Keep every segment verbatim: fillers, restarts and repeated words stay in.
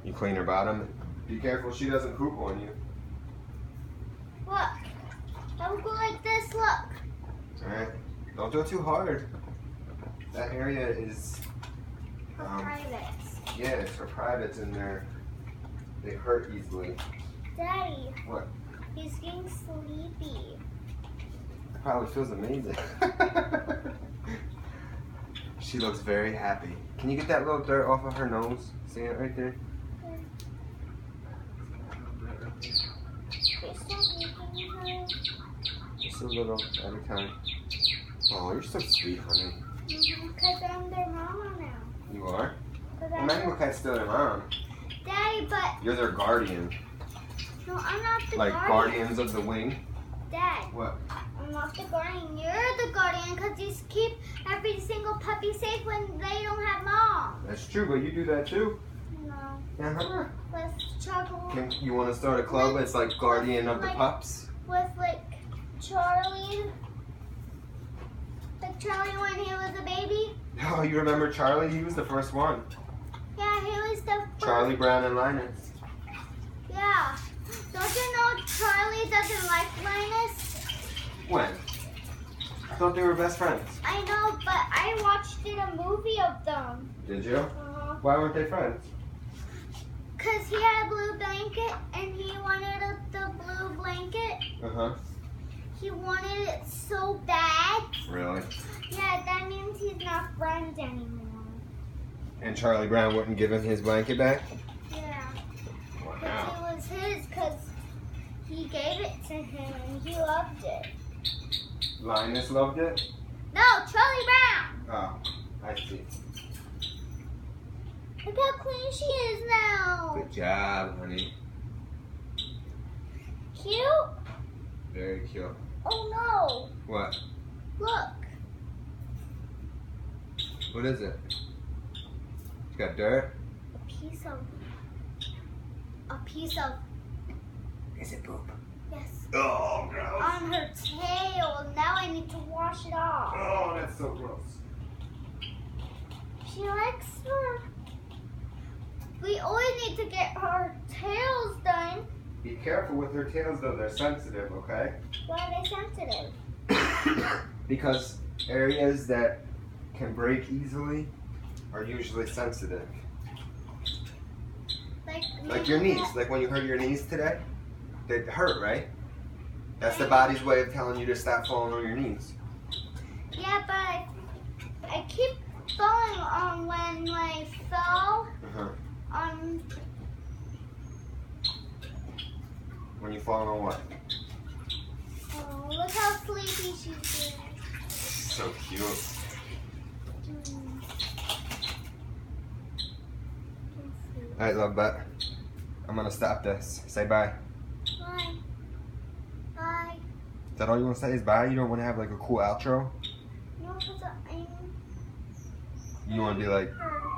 You clean her bottom. Be careful she doesn't poop on you. Look. I will go like this, look. Alright. Don't do it too hard. That area is... For Um, privates. yeah, it's for privates in there. They hurt easily. Daddy. What? He's getting sleepy. It probably feels amazing. She looks very happy. Can you get that little dirt off of her nose? See it right there? Just a little at a time. Oh, you're so sweet, honey. Because I'm their mama now. You are? Cause Well, I'm Mango Cat's still their mom. Daddy, but You're their guardian. no, I'm not the Like guardian. guardians of the wing. Dad, What? I'm not the guardian. You're the guardian because you keep every single puppy safe when they don't have mom. That's true, but you do that too. No. Uh-huh. With Chuckle. Can, you want to start a club? It's like guardian of the pups. With like Charlie. Like Charlie when he was a baby. Oh, you remember Charlie? He was the first one. Yeah, he was the first. Charlie Brown and Linus. Yeah. Don't you know Charlie doesn't like Linus? When? I thought they were best friends. I know, but I watched it, a movie of them. Did you? Uh-huh. Why weren't they friends? Because he had a blue blanket and he wanted a, the blue blanket. Uh-huh. He wanted it so bad. Really? Yeah, that means he's not friends anymore. And Charlie Brown wouldn't give him his blanket back? Yeah. Wow. Because it was his because he gave it to him and he loved it. Linus loved it? No, Charlie Brown. Oh, I see. Look how clean she is now. Good job, honey. Cute? Very cute. Oh What? no. Look. What is it? It's got dirt? A piece of. A piece of. Is it poop? Yes. Oh, gross. On her tail. Now I need to wash it off. Oh, that's so gross. She likes her. We always need to get her tails done. Be careful with her tails, though. They're sensitive, okay? Why are they sensitive? Because areas that can break easily are usually sensitive. Like, Like your knees. Like when you hurt your knees today, they hurt, right? That's the body's way of telling you to stop falling on your knees. Yeah, but I, I keep falling on when I fell Uh-huh. on. When you fall on what? Oh, look how sleepy she's doing. So cute. Mm. All right, love butt. I'm gonna stop this. Say bye. Bye. Bye. Is that all you want to say is bye? You don't want to have like a cool outro? No, because I'm. You want to be like,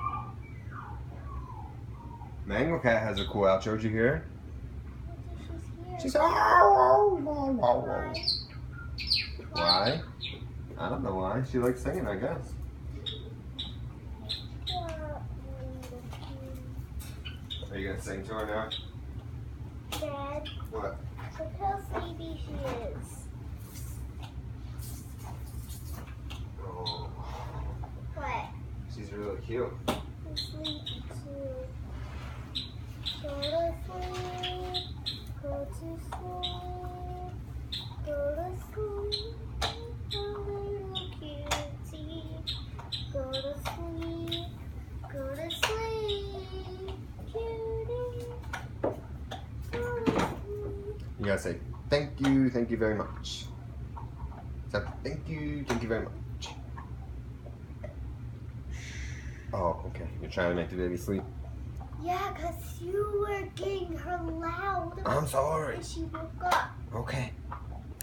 Mango Cat has a cool outro. Did you hear her? She's She here. said, "Oh, oh, oh, oh, Bye. oh." Why? I don't know why. She likes singing, I guess. Are you gonna sing to her now? Dad, What? look how sleepy she is. Oh, What? she's really cute. She's sleepy too. Go to sleep. Go to sleep. Go to sleep. A little cutie. Go to sleep. Go to sleep. Cutie. Go to sleep. You gotta say, thank you, thank you very much. So, thank you, thank you very much. Oh, okay. You're trying to make the baby sleep. Yeah, because you were getting her loud. I'm sorry. And she woke up. Okay.